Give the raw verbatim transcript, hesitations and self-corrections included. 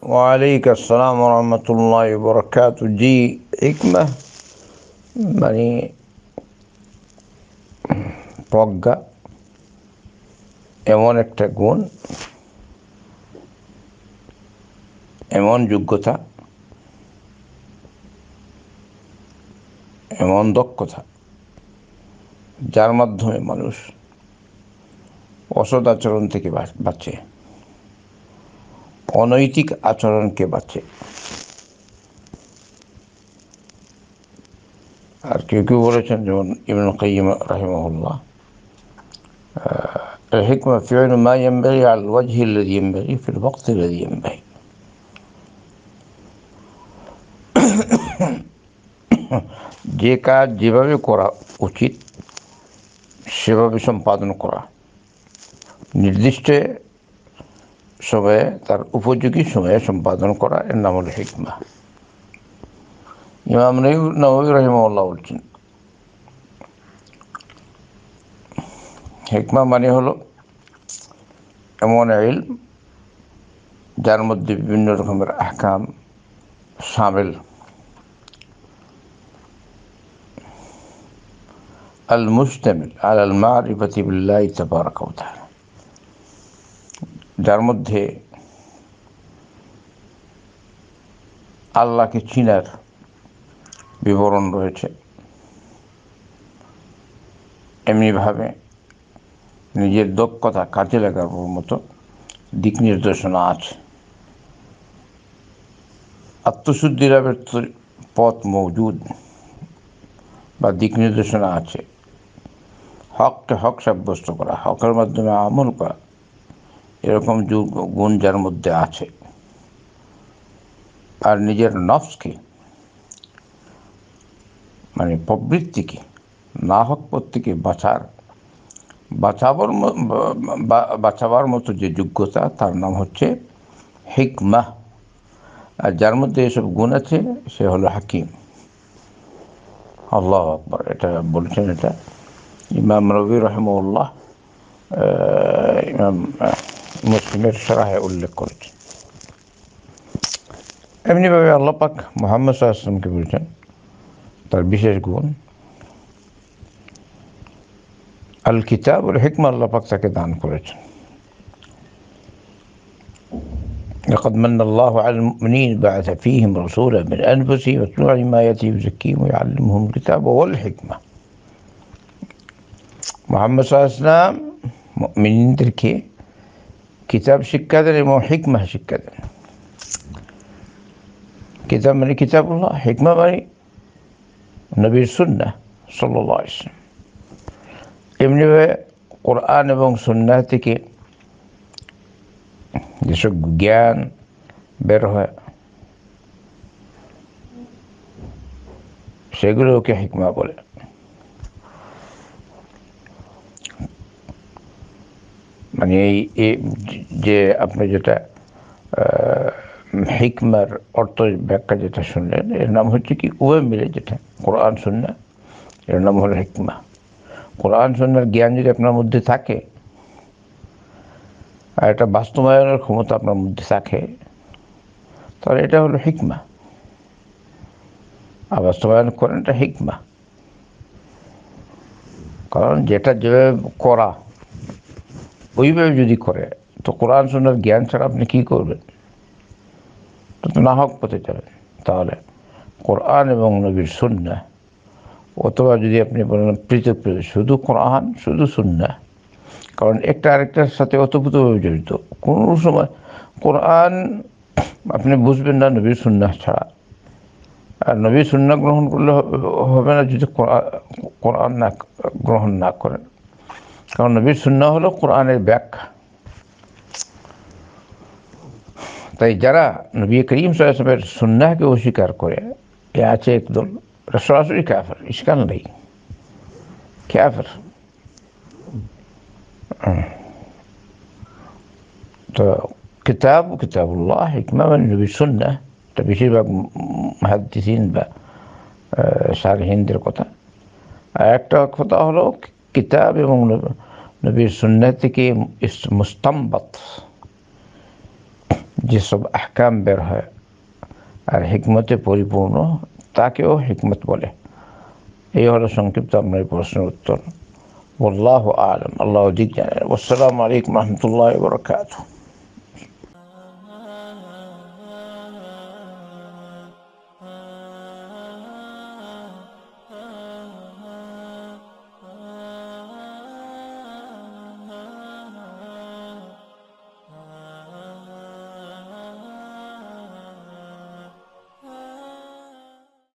ওয়ালাইকুম আসসালাম রহমতুল্লাহ বরকাত। জি, হিকমা মানে প্রজ্ঞা, এমন একটা গুণ, এমন যোগ্যতা, এমন দক্ষতা, যার মাধ্যমে মানুষ অসৎ আচরণ থেকে বাঁচে, অনৈতিক আচরণকে বাঁচে। আর কেউ কেউ বলেছেন, যেমন ইবনুল কাইয়্যিম রাহিমাহুল্লাহ, الحكمة فعل ما ينبغي على الوجه الذي ينبغي في الوقت الذي ينبغي। যে কাজ যেভাবে করা উচিত সেভাবে সম্পাদন করা, নির্দিষ্ট সময়ে তার উপযোগী সময়ে সম্পাদন করা, এর নাম হল হিকমা। ইমাম নাওয়ী রাহিমাহুল্লাহ বলছেন, হিকমা মানে হলো এমন ইলম যার মধ্যে বিভিন্ন রকমের আহকাম শামিল, আল মুশতামিল আলাল মারিফাতি বিল্লাহি তাবারাকা ওয়া তাআলা, যার মধ্যে আল্লাহকে চিনার বিবরণ রয়েছে, এমনিভাবে নিজের দক্ষতা কাজে লাগাবার মতো দিক নির্দেশনা আছে, আত্মশুদ্ধি লাভের পথ মৌজুদ বা দিক নির্দেশনা আছে, হককে হক সাব্যস্ত করা, হকের মাধ্যমে আমল করা, এরকম গুণ যার মধ্যে আছে। আর নিজের নফসকে মানে প্রবৃত্তিকে না হক পথ থেকে বাঁচার বাঁচাবার বাঁচাবার মতো যে যোগ্যতা, তার নাম হচ্ছে হিকমা। আর যার মধ্যে এসব গুণ আছে সে হলো হাকিম। আল্লাহু আকবার। এটা বলছেন, এটা ইমাম নবী রাহিমাহুল্লাহ ইমাম মুসলিমের শরহে উল্লেখ করেছেন। এমনিভাবে আল্লাহ পাক মুহাম্মদ সাল্লাল্লাহু আলাইহি ওয়াসাল্লামকে বলছেন তার বিশেষ গুণ আল কিতাব ওর হিকমা আল্লাহ পাক তাকে দান করেছেন। لقد من الله على المؤمنين بعث فيهم رسولا من أنفسهم يتلو عليهم آياته ويزكيهم ويعلمهم الكتاب والحكمة। মুহাম্মদ সাল্লাল্লাহু আলাইহি ওয়াসাল্লাম মুমিনদেরকে কিতাব শিক্ষা দেন এবং হিকমা শিক্ষা দেন। কিতাব মানে কিতাবুল্লাহ, হিকমা মানে নবীর সুন্নাহ সাল্লাল্লাহু আলাইহি ওয়াসাল্লাম। এমনিভাবে কোরআন এবং সুন্নাহ থেকে যেসব জ্ঞান বের হয় সেগুলোকে হিকমা বলে। মানে এই যে আপনি যেটা হিকমার অর্থ ব্যাখ্যা যেটা শুনলেন, এর নাম হচ্ছে কি, উভয় মিলে যেটা কোরআন সুন্নাহ, এর নাম হলো হিকমা। কোরআন সুন্নাহর জ্ঞান যদি আপনার মধ্যে থাকে আর এটা বাস্তবায়নের ক্ষমতা আপনার মধ্যে থাকে, তাহলে এটা হলো হিকমা। আর বাস্তবায়ন করেন, এটা হিকমা। কারণ যেটা যেভাবে করা ওইভাবে যদি করে, তো কোরআন সুন্নাহর জ্ঞান ছাড়া আপনি কী করবেন? তো না হক পথে যাবেন। তাহলে কোরআন এবং নবীর সুন্নাহ, অথবা যদি আপনি বলেন পৃথক পৃথক, শুধু কোরআন শুধু সুন্নাহ, কারণ একটা আরেকটার সাথে ওতপ্রোতভাবে জড়িত। কোনো সময় কোরআন আপনি বুঝবেন না নবীর সুন্নাহ ছাড়া, আর নবীর সুন্নাহ গ্রহণ করলে হবে না যদি কোরআন না গ্রহণ না করেন। কারণ নবীর সুন্নাহ হলো কোরআনের ব্যাখ্যা। তাই যারা নবী করিম সাল্লাল্লাহু আলাইহি ওয়াসাল্লামের সুন্নাহকে অস্বীকার করে, এ আছে একদল সরাসরি কাফের, ইশকাল নেই, কাফের। তো কিতাব কিতাবুল্লাহ, হিকমা মানে নবীর সুন্নাহ, এটা বেশিরভাগ মুহাদ্দিসিন বা শারহিনদের কথা। আর একটা কথা হলো কিতাব এবং নবীর সুন্নাহ থেকে মুস্তামবাত যেসব আহকাম বের হয় আর হিকমতে পরিপূর্ণ তাকেও হিকমত বলে। এই হলো সংক্ষিপ্ত আপনার প্রশ্নের উত্তর। আল্লাহু আ'লাম, আল্লাহ অধিক জানেন। আসসালামু আলাইকুম ওয়া রাহমাতুল্লাহি ওয়া বারাকাতুহু।